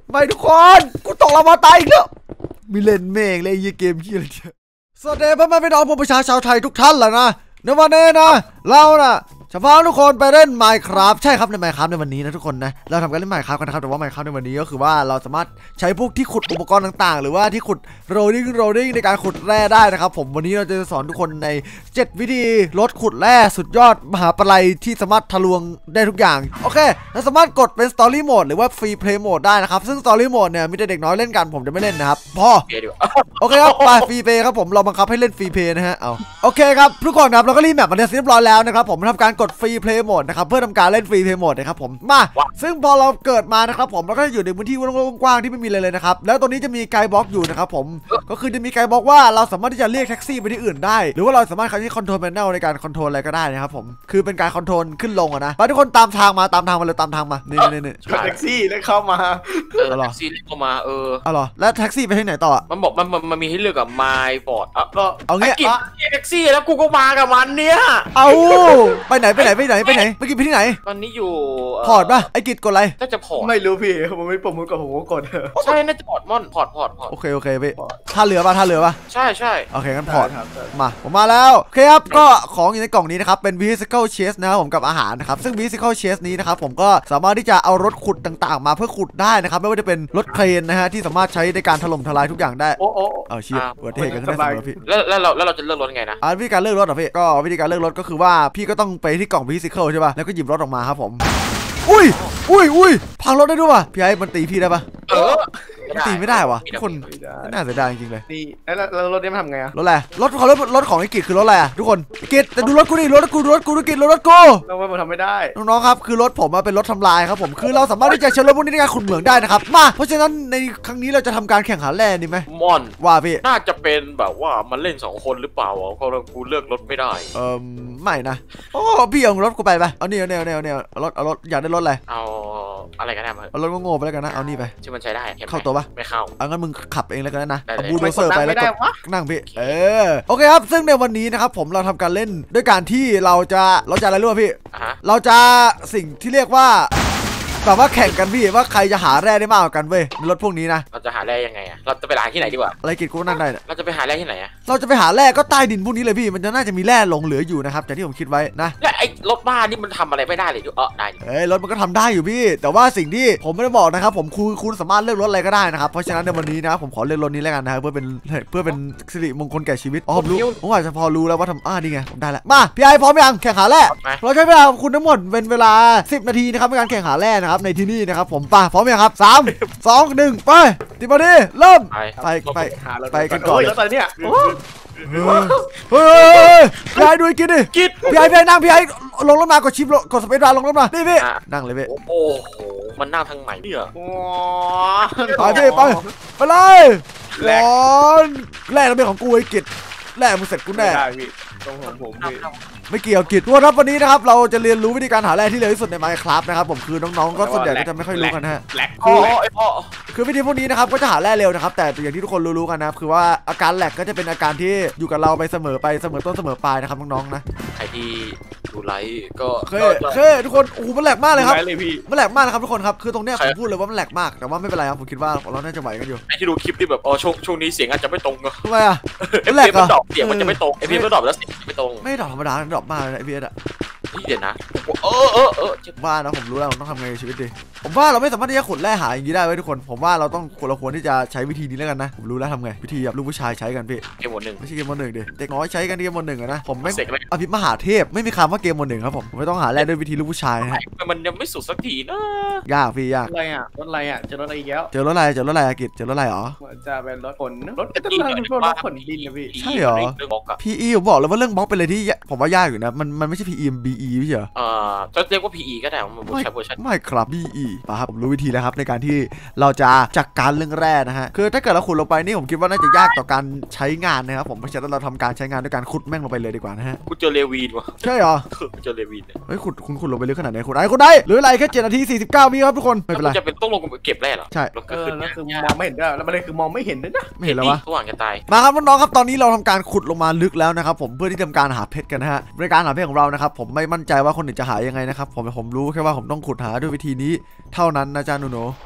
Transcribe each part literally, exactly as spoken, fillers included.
ไม่ทุกคนกูตกลงมาตายอีกแล้วมีเล่นเมฆเลยยี่เกมที่อะไรเจ้าสวัสดีพ่อแม่พี่น้องผู้ประชาชาวไทยทุกท่านแหละนะในวันนี้นะเราน่ะจะพาทุกคนไปเล่น Minecraft ใช่ครับใน Minecraft ในวันนี้นะทุกคนนะเราทำการเล่น Minecraft กันนะครับแต่ว่า Minecraft ในวันนี้ก็คือว่าเราสามารถใช้พวกที่ขุดอุปกรณ์ต่างๆหรือว่าที่ขุด rolling rolling ในการขุดแร่ได้นะครับผมวันนี้เราจะสอนทุกคนในเจ็ดวิธีลดขุดแร่สุดยอดมหาปลัยที่สามารถทะลวงได้ทุกอย่างโอเคเราสามารถกดเป็น Story Mode หรือว่า Free Play Mode ได้นะครับซึ่ง Story Mode เนี่ยมีแต่เด็กน้อยเล่นกันผมจะไม่เล่นนะครับพอโอเคครับไป Free Play ครับผมเราบังคับให้เล่น Free Play นะฮะเอาโอเคครับทุกคนครับเราก็รีแมปมาเรียบร้อยแล้วนะครับผมทำการกด Free Play Modeนะครับเพื่อทำการเล่นฟรีเพย์โหมดนะครับผมมาซึ่งพอเราเกิดมานะครับผมเราก็อยู่ในพื้นที่กว้างๆที่ไม่มีเลยเลยนะครับแล้วตรงนี้จะมีไกด์บล็อกอยู่นะครับผมก็คือจะมีไกด์บล็อกว่าเราสามารถที่จะเรียกแท็กซี่ไปที่อื่นได้หรือว่าเราสามารถใช้คอนโทรลแพนเนลในการคอนโทรลอะไรก็ได้นะครับผมคือเป็นการคอนโทรลขึ้นลงอะนะไปทุกคนตามทางมาตามทางมาเลยตามทางมานี่นี่นี่แท็กซี่ได้เข้ามาเออแท็กซี่เข้ามาเออเอาหรอแล้วแท็กซี่ไปที่ไหนต่อมันบอกมันมันมีให้เลือกกับไมล์บอร์ดอ่ะก็เอางี้แท็กซี่แล้วกูก็มากับมันเนี้ยเอาไปไหนไปไหนไปไหนไปไหนไปกินไปที่ไหนตอนนี้อยู่พอร์ตป่ะไอ้กิจกดอะไรน่าจะพอร์ตไม่รู้พี่ผมไม่ผมกดผมก็กดใช่น่าจะพอร์ตม่อนพอร์ตพอร์ตพอร์ตโอเคโอเคพี่ท่าเรือป่ะท่าเรือป่ะใช่ใช่โอเคงั้นพอร์ตมาผมมาแล้วโอเคครับก็ของอยู่ในกล่องนี้นะครับเป็น vehicle chest นะครับผมกับอาหารนะครับซึ่ง vehicle chest นี้นะครับผมก็สามารถที่จะเอารถขุดต่างๆมาเพื่อขุดได้นะครับไม่ว่าจะเป็นรถเครนนะฮะที่สามารถใช้ในการถล่มทลายทุกอย่างได้โอ้โอ้เอาเชียร์เวิร์ดเทกันได้เสมอพี่แล้วแล้วเราแล้วเราจะเลือกรถไงนะอ่าวิธีการเลือกรถเหรอพี่ก็วิธีการเลือกรถก็คือว่าพี่ก็ต้องไปที่กล่อง vehicle ใช่ป่ะแล้วก็หยิบรถออกมาครับผมอุ้ยอุ้ยอุ้ยพังรถได้ด้วยป่ะพี่ไอ้มันตีพี่ได้ป่ะเออตีไม่ได้วะคนน่าเสียดายจริงๆเลยนี่แล้วรถนี้มันทำไงอะรถอะไรรถรถรถของไอ้กิจคือรถอะไรอะทุกคนกิจแต่ดูรถกูดิรถกูรถกูดูกิจรถรถกูเราไม่ทำไม่ได้น้องๆครับคือรถผมเป็นรถทำลายครับผมคือเราสามารถที่จะใช้รถพวกนี้ในการขุดเหมืองได้นะครับมาเพราะฉะนั้นในครั้งนี้เราจะทำการแข่งขันแร่นี่ไหมมอนว่าพี่น่าจะเป็นแบบว่ามันเล่นสองคนหรือเปล่าเพราะเรากูเลือกรถไม่ได้เออไม่นะโอ้พี่เอารถกูไปไปเอาเนี่ยเนี่ยเนี่ยเนี่ยรถเอารถอยากได้รถอะไรเอาอะไรกันได้มาเอารถโง่ๆไปแล้วกันนะเอานี่ไปที่มันใช้ได้เข้าตัวปะไม่เข้าเอางั้นมึงขับเองแล้วกันนะเอาบูลโดเซอร์ไปแล้วก็นั่งพี่เออโอเคครับซึ่งในวันนี้นะครับผมเราทำการเล่นด้วยการที่เราจะเราจะอะไรรู้ป่ะพี่เราจะสิ่งที่เรียกว่าแบบว่าแข่งกันพี่ว่าใครจะหาแร่ได้มากกว่ากันเว้ยรถพวกนี้นะเราจะหาแร่ยังไงอะเราจะไปหาที่ไหนดีกว่าอะไรกิจกูนั่งได้เราจะไปหาแร่ที่ไหนอะเราจะไปหาแร่ก็ใต้ดินพวกนี้เลยพี่มันจะน่าจะมีแร่หลงเหลืออยู่นะครับจากที่ผมคิดไว้นะและไอ้รถบ้านนี่มันทำอะไรไม่ได้เลยเออได้เอ้ยรถมันก็ทำได้อยู่พี่แต่ว่าสิ่งที่ผมไม่ได้บอกนะครับผมคุณคุณสามารถเลือกรถอะไรก็ได้นะครับเพราะฉะนั้นในวันนี้นะผมขอเลือกรถนี้แล้วกันนะครับเพื่อเป็นเพื่อเป็นสิริมงคลแก่ชีวิตอ๋อรู้ผมอาจจะพอรู้แล้วว่าทำอ่านี่ไงผมได้แล้วมาพี่ไอพร้อมยังแข่งหาแร่เราใช้เวลาคุณทั้งหมดเป็นเวลาสิบนาทีนะครับในการแข่งหาแร่นะครับในที่นี่นะครับผมป่ะพร้อมยังครับสามสองหนึ่งไปติบอดี้เริ่มไปไปไปกันก่อนแล้วตอนเนี้ยเฮ้ยพี่ไอ้ดูกินดิพี่ไอ้พี่ไอ้นั่งพี่ไอ้ลงรถมากดชิปกดสเปซบาร์ลงรถมานี่พี่นั่งเลยพี่โอ้โหมันนั่งทางไหนเนี่ยไปพี่ไปไปเลยร้อนแรกเราเป็นของกูไอ้กิจแรกมึงเสร็จกูแน่ตรงของผมไม่เกี่ยวกิจว่าครับวันนี้นะครับเราจะเรียนรู้วิธีการหาแร่ที่เร็วที่สุดใน Minecraft นะครับผมคือน้องๆก็ส่วนใหญ่ก็จะไม่ค่อยรู้กันนะฮะคือไอ้พ่อคือวิธีพวกนี้นะครับก็จะหาแร่เร็วนะครับแต่อย่างที่ทุกคนรู้ๆกันนะครับคือว่าอาการแหลกก็จะเป็นอาการที่อยู่กับเราไปเสมอไปเสมอต้นเสมอปลายนะครับน้องๆนะใครที่ดูไลฟ์ก็เคยเคยทุกคนโอ้โหมันแหลกมากเลยครับมันแหลกมากนะครับทุกคนครับคือตรงเนี้ยผมพูดเลยว่ามันแหลกมากแต่ว่าไม่เป็นไรครับผมคิดว่าเราน่าจะไหวกันอยู่ไอ้ที่ดูคลิปที่แบบอ๋อช่วงช่วงนี้เสียงอาจจะไม่ตรงอะทำไมอะมันแหลกเหรอเสียงมันจะไม่ตรงไอพีมันดรอปแล้วเสียงไม่ตรงไม่ดรอปธรรมดาดรอปมากเลยไอพีอะนี่เดี๋ยวนะเออเออเออบ้านะผมรู้แล้วต้องทำไงในชีวิตดิผมว่าเราไม่สามารถที่จะขุดแร่หาอย่างนี้ได้ไว้ทุกคนผมว่าเราต้องเราควรที่จะใช้วิธีนี้แล้วกันนะผมรู้แล้วทำไงวิธีแบบลูกผู้ชายใช้กันพี่เกมโหมดหนึ่งไม่ใช่เกมโหมดหนึ่งดิเด็กน้อยใช้กันเกมโหมดหนึ่งนะผมไม่อภิมหาเทพไม่มีคำว่าเกมโหมดหนึ่งครับผมไม่ต้องหาแร่ด้วยวิธีลูกผู้ชายฮะมันยังไม่สุดสักทีนะยากพี่ยากอะไรอ่ะรถอะไรอ่ะเจอรถอะไรอีกแล้วเจอรถอะไรเจอรถอะไรกิจเจอรถอะไรหรอจะเป็นรถขนรถก็จะเป็นรถขนดินนะพี่ใช่หรอพีอีผมบอกเลยว่าเรื่องบล็อกเป็นอะไรที่ผมว่ายากอยู่นะมันมันไม่ใช่พีอีบีอีไม่ใช่เหรออ่าจะเรียกว่า พี อี ก็ได้มันใช้เวอร์ชันไม่ครับ บี อี ป่ะครับผมรู้วิธีแล้วครับในการที่เราจะจัดการเรื่องแร่นะฮะคือถ้าเกิดเราขุดลงไปนี่ผมคิดว่าน่าจะยากต่อการใช้งานนะครับผมเพราะฉะนั้นเราทำการใช้งานด้วยการขุดแม่งลงไปเลยดีกว่านะฮะกูเจอเลวีนวะใช่เหรอกูเจอเลวีนเฮ้ยขุดคุณขุดลงไปลึกขนาดไหนขุดได้ขุดได้หรืออะไรแค่เจ็ดนาทีสี่สิบเก้าวิครับทุกคนไม่เป็นไรจะเป็นต้องลงเก็บแร่เหรอใช่ก็คือแล้วคือมองไม่เห็นด้วยแล้วประเด็นคือมองไม่เห็นด้วยนะไม่เห็นแล้ววะระหว่างจะตายมาครับน้องๆครับตอนนี้เราทำการขุดลงมาลึกแล้วนะครับผมเพื่อที่ทำการหาเพชรกันนะฮะในการหาเพชรของเรานะครับผมไม่มั่นใจว่าคนอื่นจะหายังไงนะครับผมผมรู้แค่ว่าผมต้องขุดหาด้วยวิธีนี้เท่านั้นนะจ๊ะหนูๆ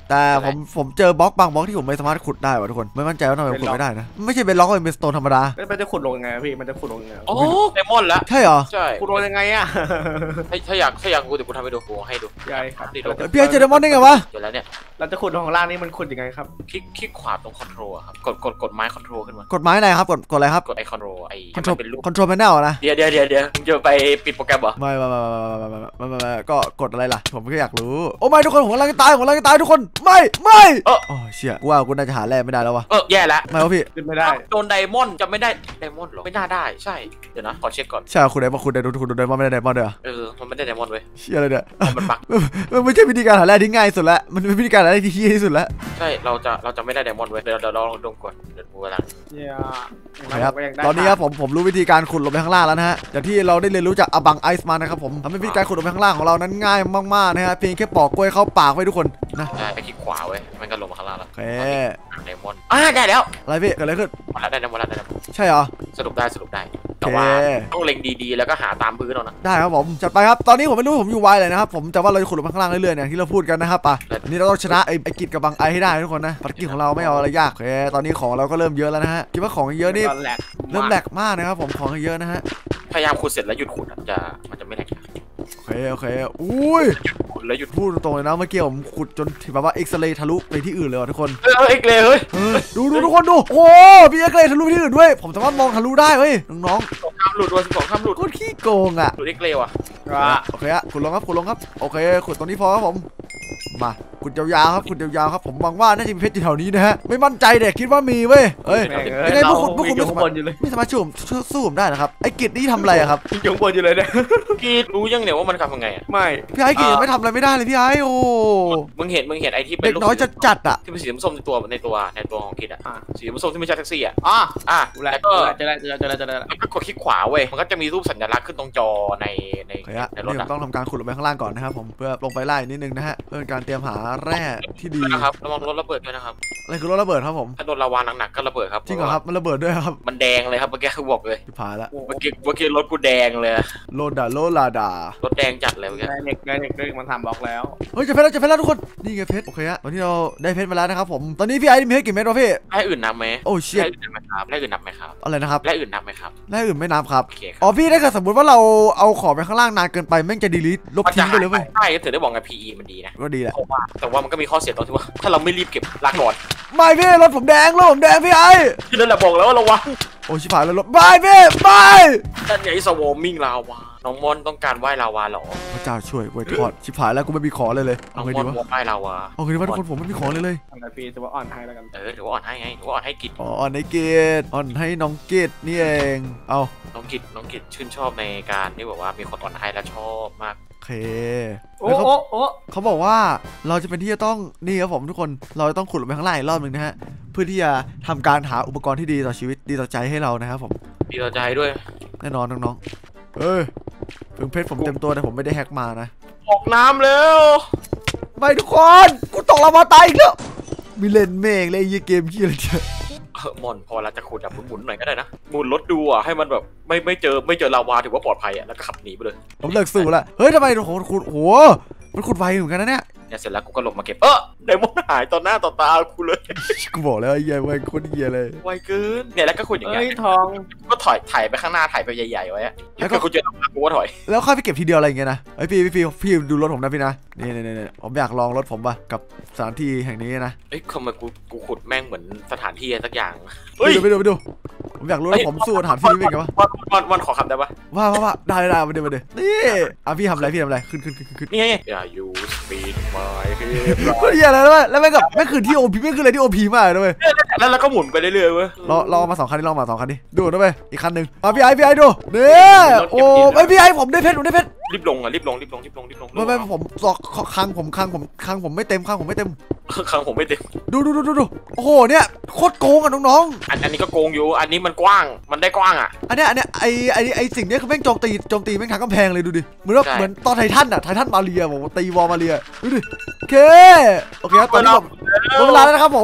แต่ผมผมเจอบล็อกบางบล็อกที่ผมไม่สามารถขุดได้ว่ะทุกคนไม่มั่นใจว่าทำไมขุดไม่ได้นะไม่ใช่เป็นล็อกเป็นสโตนธรรมดามันจะขุดลงยังไงพี่มันจะขุดลงยังไงโอ้ไดมอนด์แล้วใช่เหรอใช่ขุดลงยังไงอ่ะถ้าอยากถ้าอยากกูเดี๋ยวกูทำให้ดูกูให้ดูใช่ครับพี่ไอ้เจอไดมอนด์ได้ไงวะเดี๋ยวแล้วเนี่ยเราจะขุดของล่างนี่มันขุดยังไงครับคลิกคลิกขวาตรงคอนโทรลครับกดกดกดไม้คอนโทรลขึ้นมากดไม้ไหนครับกดกดอะไรครับกดไอคอนโทรลไอคอนโทรลคอนโทรลแพนเนลนะเดี๋ยวเดี๋ยวเดี๋ยวเดี๋ยวมึงจะไปปิดโปรแกรมเหรอไม่ไม่ไม่ไม่ไม่ไม่ก็กดอะไรล่ะผมก็อยากรู้โอ้ไม่ทุกคนผมกำลังจะตายผมกำลังจะตายทุกคนไม่ไม่เออโอ้เชี่ยกูว่ากูน่าจะหาแร่ไม่ได้แล้ววะเออแย่แล้วไม่วะพี่ขึ้นไม่ได้โดนไดมอนด์จะไม่ได้ไดมอนด์หรอไม่น่าได้ใช่เดี๋ยวนะขอเช็คก่อนใช่คุณไดมอนด์คุณไดมอนด์คุณไดมอนด์ไม่ได้ไดมอนด์เด้อเออมันไม่ได้ไดมอนด์เว้ยเชี่ยอะไรเนี่ยมันบั๊กมันไม่ใช่วิธีการหาแร่ที่ง่ายสุดแล้วมันเป็นวิธีการหาแร่ที่เฮี้ยที่สุดแล้วใช่เราจะเราจะไม่ได้ไดมอนด์เว้ยเดี๋ยวเดี๋ยวลองดมก่อนเดี๋ยวกูกำลังครับตอนนี้ครับผมผมรู้วิธีการขุดลงไปข้างล่างแล้วนะฮะอย่างที่เราได้เรียนรู้จากอบังไอซ์มานะครับผมทำให้วิธีการขุดลงไปข้างล่างของเรานั้นง่ายมากๆนะฮะเพียงแค่ปอกกล้วยเข้าปากไว้ทุกคนนะใช่ไปคลิกขวาเว้ยมันก็ลงมาข้างล่างแล้วโอเคไดมอนด์อ่าได้แล้วอะไรพี่เกิดอะไรขึ้นมาแล้วได้ไดมอนด์แล้วได้ใช่เหรอสรุปได้สรุปได้แต่ว่าต้องเล็งดีๆแล้วก็หาตามพื้นเอานะได้ครับผมจัดไปครับตอนนี้ผมไม่รู้ผมอยู่ไวเลยนะครับผมแต่ว่าเราจะขุดลงไปข้างล่างเรื่อยๆเนี่ยที่เราพูดกันนะครับป่ะนี่เราต้องชนะไอ้ไอ้กิจกับบังไอให้ได้ทุกคนนะภารกิจของเราไม่เอาอะไรยากโอเคตอนนี้ของเราก็เริ่มเยอะแล้วนะฮะคิดว่าของเยอะนี่เริ่มแหลกมากนะครับผมของเยอะนะฮะพยายามขุดเสร็จแล้วหยุดขุดจะมันจะไม่แหลกโอเคโอเคอุ้ยขุดแล้วหยุดพูดตรงๆเลยนะเมื่อกี้ผมขุดจนถึงแบบว่าเอ็กซเรย์ทะลุไปที่อื่นเลยทุกคนเออเอ็กซเรย์เฮ้ยดูดูทุกคนดูโอ้พี่เอ็กซเรย์ทะลุไปที่อื่นด้วยผมสามารถมองทะลุได้เฮ้ยน้องๆสองคำหลุดวันสองคำหลุดโคตรขี้โกงอ่ะหลุดเอ็กซเรย์ว่ะโอเคอะขุดลงครับขุดลงครับโอเคขุดตรงนี้พอครับผมมาขุดยาวๆครับขุดยาวๆครับผมหวังว่าน่าจะมีเพชรอยู่แถวนี้นะฮะไม่มั่นใจเด็กคิดว่ามีเว้ยเฮ้ยยังไงพวกคุณพวกคุณไม่สามารถไม่สามารถสู้สู้ผมได้นะครับไอ้กิจนี่ทำอะไรครับยังบนอยู่เลยเนี่ยกิจรู้ยังเนี่ยว่ามันทำยังไงอ่ะไม่พี่ไอ้กิจไม่ทำอะไรไม่ได้เลยพี่ไอ้โอ้มึงเห็นมึงเห็นไอ้ที่เป็นเด็กน้อยจะจัดอ่ะที่เป็นสีส้มในตัวในตัวในตัวของกิจอ่ะสีส้มที่ไม่ใช่แท็กซี่อ่ะอ๋ออ่ะแล้วก็จะได้จะได้จะได้จะได้มันก็กดคลิกขวาเว้ยมันก็จะมีรูปสัญลักษณ์ขึ้นตรงจอในในในรถต้องทำการขุดลงไปข้างล่างก่อนนะครับผมเพื่อลงไปไล่นิดนึงนะฮะเพื่อการเตรียมหาแร่ที่ดีนะครับระวังรถระเบิดด้วยนะครับอะไรคือรถระเบิดครับผมถ้าโดนลาวาหนักๆก็ระเบิดครับจริงเหรอครับมันระเบิดด้วยครับมันแดงเลยครับเมื่อกี้คือบอกเลยผ่านแล้วเมื่อกี้เมื่อกี้รถกูแดงเลยโลดาโลลาดารถแดงจัดเลยเมื่อกี้เด็กเด็กเด็กมันทำบล็อกแล้วเฮ้ยจะเพชรแล้วจะเพชรแล้วทุกคนนี่ไงเพชรโอเคฮะตอนนี้เราได้เพชรมาแล้วนะครับผมตอนนี้พี่ไอ้มีเพชรกี่เม็ดวะพี่แร่อื่นนับไหมโอ้เชี่ยแร่อื่นนับไหมครับแร่อื่นนับไหมครับอะไรนะครับแร่อื่นนับไหมครับแร่อื่นไม่นับครับอ๋อพี่ถ้าเกิดสมมติว่าเราเอาของไปข้างล่างนานเกินไปแม่งจะดีลิทลบทิ้งไปเลยเว้ยใช่ก็ถือได้บอกไง พี อี มันดีนะก็ดีแหละแต่ว่ามันก็มีข้อเสียตรงที่ว่าถ้าเราไม่รีบเก็บลาก่อนไม่พี่รถผมแดงรถผมแดงพี่ไอ้ที่นั่นแหละบอกแล้วว่าระวังโอ้ชิบหายแล้วรถไม่พี่ไม่นั่นไงสวอมมิ่งลาวาน้องมอนต้องการไหว้ลาวาหรอพระเจ้าช่วยไว้ทอดชิบหายแล้วกูไม่มีของเลยเลยน้องมอนไหว้ลาวาเอาไงดีวะทุกคนผมไม่มีของเลยเลยทำไงพี่ถือว่าอ่อนให้แล้วกันเออถือว่าอ่อนให้ไงถือว่าอ่อนให้กิจอ๋ออ่อนให้กิจอ่อนให้น้องกิจนี่เองเอาน้องกิจน้องกิจชื่นชอบในการที่แบบว่ามีคนอ่อนให้และชอบมากโอเคโอ้โอ้โอ้เขาบอกว่าเราจะเป็นที่จะต้องนี่ครับผมทุกคนเราจะต้องขุดลงไปข้างล่างอีกรอบหนึ่งนะฮะเพื่อที่จะทำการหาอุปกรณ์ที่ดีต่อชีวิตดีต่อใจให้เรานะครับผมดีต่อใจด้วยแน่นอนน้องๆเอ้ยถึงเพชรผมเต็มตัวแต่ผมไม่ได้แฮกมานะออกน้ำแล้วไปทุกคนกูตกลงมาตายอีกแล้วมีเล่นเมฆเลยยี่เกมขี้อะไรเจ้ามอนพอเราจะขุดแบบหมุนๆหน่อยก็ได้นะหมุนรถดูอ่ะให้มันแบบไม่ไม่เจอไม่เจอลาวาถือว่าปลอดภัยอ่ะแล้วก็ขับหนีไปเลยผมเลิกสู้ละเฮ้ยทำไมโอ้โหขุดโหมันขุดไวเหมือนกันนะเนี่ยเนี่ยเสร็จแล้วกูก็ลงมาเก็บเออไดมอนด์หายต่อหน้าต่อตากูเลยกูบอกแล้วไอ้เหี้ยไวโคตรเหี้ยเลยไวเกินเนี่ยแล้วก็ขุดอย่างเงี้ยทองก็ถอยถ่ายไปข้างหน้าถ่ายไปใหญ่ๆไว้แล้วก็กูเจอกูก็ถอยแล้วค่อยไปเก็บทีเดียวอะไรอย่างเงี้ยนะไอ้พี่พี่พี่ดูรถผมนะพี่นะนี่นี่นี่ผมอยากลองรถผมป่ะกับสถานที่แห่งนี้นะเอ้ยทำไมกูกูขุดแม่งเหมือนสถานที่สักอย่างไปดูไปดูไปดูผมอยากรู้ว่าผมสู้สถานที่นี้เป็นไงวะวันวันขอคำได้ปะว่าว่าว่าได้ได้มาเดี๋ยวมาเดี๋ยวนี่อ่ะพี่ทำอะไรพี่ทำอะไรขึ้นขึ้นขึ้นขึ้นนี่ไงอย่าอยู่สปีดไมค์ก็เหี้ยอะไรวะแล้วแม่งกับแม่งคือที่โอพีแม่งคืออะไรที่โอพีมากเลยเว้ยแล้วแล้วก็หมุนไปเรื่อยๆเว้ยรอรอมาสองคันนี้รอมาสองคันนี้ดูนะเว้ยอีกคันหนึ่งมาพี่ไอพี่ไอดูเนี่ยโอ้ไอพี่ไอผมได้เพชรผมได้เพชรรีบลงอ่ะรีบลงรีบลงรีบลงรีบลงไม่ไม่ผมสอกคังผมคังผมคังผมไม่เต็มคังผมไม่เต็มคังผมไม่เต็มดูดูดูดูดูโอ้โหเนี่ยโคตรโกงอ่ะน้องๆอันอันนี้ก็โกงอยู่อันนี้มันกว้างมันได้กว้างอ่ะอันเนี้ยอันเนี้ยไอไอไอสิ่งเนี้ยคือแม่งโจมตีโจมตีแม่งทางกำแพงเลยดูดิเหมือนว่าเหมือนตอนไททันอ่ะไททันมาเรียผมตีวอลมาเรียดูดิโอเคโอเคครับตอนนี้ผมเวลาแล้วนะครับผม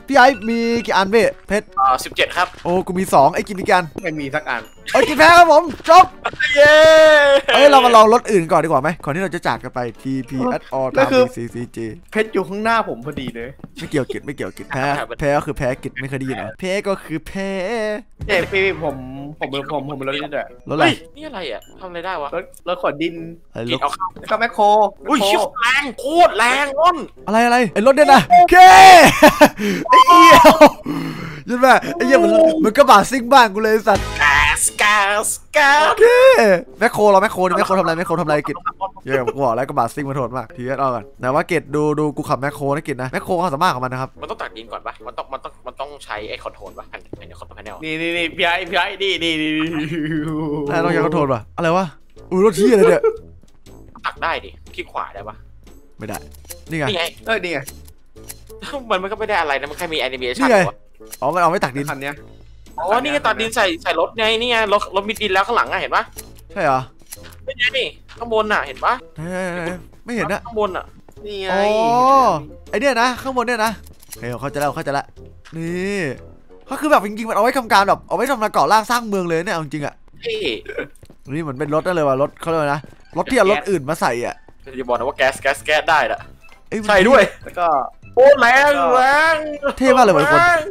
พี่ไอ้มีกี่อันพี่เพชรอ่าสิบเจ็ดครับโอ้กูมีสองไอ้กินมีกี่อันไม่มีสักอันเอ้ยกินแพ้ครับผมจบเย้เอ้ยเรามาลองรถอื่นก่อนดีกว่าไหมก่อนที่เราจะจากกันไป ที พี เอส all ก็ตามคือซี ซี จีเพชรอยู่ข้างหน้าผมพอดีเลยไม่เกี่ยวกิจไม่เกี่ยวกิจแพ้แพ้ก็คือแพ้กิจไม่เคยได้ยินเหรอแพ้ก็คือแพ้เอ้ยพี่ผมผมผมผมผมเป็นรถนี่ด้วยรถอะไรเฮ้ยนี่อะไรอ่ะทำอะไรได้วะรถรถขนดินอะไรรกินถเอาเข้าแล้วก็แมคโครอุ้ยแมคโครชิบแรงโคตรแรงอ้นอะไรอะไรไอ้รถเนี่ยนะเคไอ้เหี้ยยันแม่ไอ้เหี้ยมันมันกระบะซิ่งบ้านกูเลยสัตว์แก๊สแก๊สแก๊สเคแมคโครเราแมคโครนี่แมคโครทำอะไรแมคโครทำอะไรกิจเยอะกูบอกแล้วกระบะซิ่งมันโหดมากทีเอสเอากันแต่ว่ากิจดูดูกูขับแมคโครนะกิจนะแมคโครความสามารถของมันนะครับมันต้องตักดินก่อนปะมันต้องมันต้องมันต้องใช้ไอ้คอนโทรลปะอันไหนคอนโทรลแพนเนลนี่นี่นี่พี่ไอ้พี่ไอ้นี่นี่นี่นายต้องยังคอนโทรลป่ะอะไรวะอุ้ยรถที่อะไรเนี่ยตักได้ดิคลิกขวาได้ปะไม่ได้นี่ไงนี่ไงเอ้ยนี่ไงมันมันก็ไม่ได้อะไรนะมันแค่มีแอนิเมชันี่นไงวะอ๋อมันเอาไว้ตักดินคันเนี้ยอ๋อนี่ไงตักดินใส่ใส่รถไงนี่ไงรถรถมีดินแล้วข้างหลังอะเห็นปะใช่เหรอไม่ใช่นี่ข้างบนน่ะเห็นปะเฮ้ยไม่เห็นนะข้างบนอ่ะนี่ไงอ๋อไอเนี้ยนะข้างบนเนี่ยนะเฮ้ยเขาใจะแล้วเขาใจะละนี่ก็คือแบบจริงๆมันเอาไว้ทำการแบบเอาไว้ทำมาก่อร่างสร้างเมืองเลยเนี่ยเอาจริงๆอ่ะเฮ้ยนี่เหมือนเป็นรถนั่นเลยว่ะรถเขาเรียกว่านะรถที่เอารถอื่นมาใส่อ่ะจะบอกนะว่าแก๊สแก๊สแก๊สได้ละเอ้ยใช่ด้วยแล้วก็โอ้แรงแรงเท่มากเลยว่ะทุกคนแรง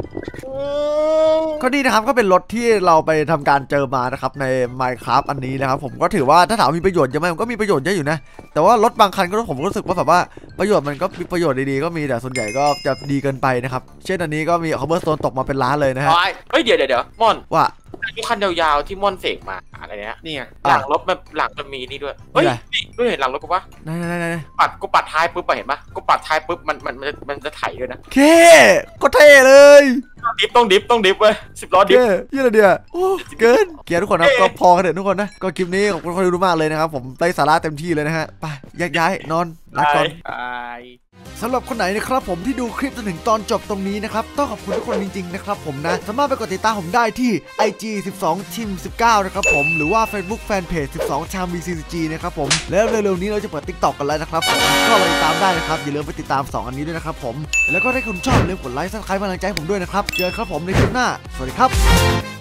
ก็ดีนะครับก็เป็นรถที่เราไปทำการเจอมานะครับใน Minecraft อันนี้นะครับผมก็ถือว่าถ้าถามมีประโยชน์เยอะไหมมันก็มีประโยชน์เยอะอยู่นะแต่ว่ารถบางคันก็ผมรู้สึกว่าแบบว่าประโยชน์มันก็มีประโยชน์ดีๆก็มีแต่ส่วนใหญ่ก็จะดีเกินไปนะครับเช่นอันนี้ก็มีคอมเบอร์โซนตกมาเป็นล้านเลยนะฮะไอ้เฮ้ยเดี๋ยวเดี๋ยวเดี๋ยวม่อนว่าดูคันยาวๆที่ม่อนเสกมาอะไรเนี้ยนี่ไงหลังรถมันหลังมันมีนี่ด้วยเฮ้ยนี่ไงนี่ด้วยเห็นหลังรถกูปะไหนๆๆปัดกูปัดท้ายปุ๊บอะเห็นปะกูปัดท้ายปุ๊บมันมันมันจะมันจะไถด้วยนะๆเคก็เท่เลยดิฟต้องดิฟต้องดิฟเว้ยสิบล้อเคดิฟยี่อะไรเดียวโอ้เกินเกียร์ทุกคนนะก็พอกันเถอะทุกคนนะก็คลิปนี้ขอบคุณทุกคนมากเลยนะครับผมได้สาระเต็มที่เลยนะฮะไปแยกย้ายนอนลาก่อนไอ้สำหรับคนไหนนะครับผมที่ดูคลิปจนถึงตอนจบตรงนี้นะครับต้องขอบคุณทุกคนจริงๆนะครับผมนะสามารถไปกดติดตามผมได้ที่ ไอ จี สิบสอง ทีม สิบเก้า นะครับผมหรือว่า Facebook Fanpage สิบสอง ชาม วี ซี ซี จี นะครับผมแล้วเร็วๆนี้เราจะเปิด TikTok กันแล้วนะครับผมก็ไปติดตามได้นะครับอย่าลืมไปติดตามสองอันนี้ด้วยนะครับผมแล้วก็ถ้าคุณชอบอย่าลืมกดไลค์ซับสไครป์กำลังใจให้ผมด้วยนะครับเจอกันครับผมในคลิปหน้าสวัสดีครับ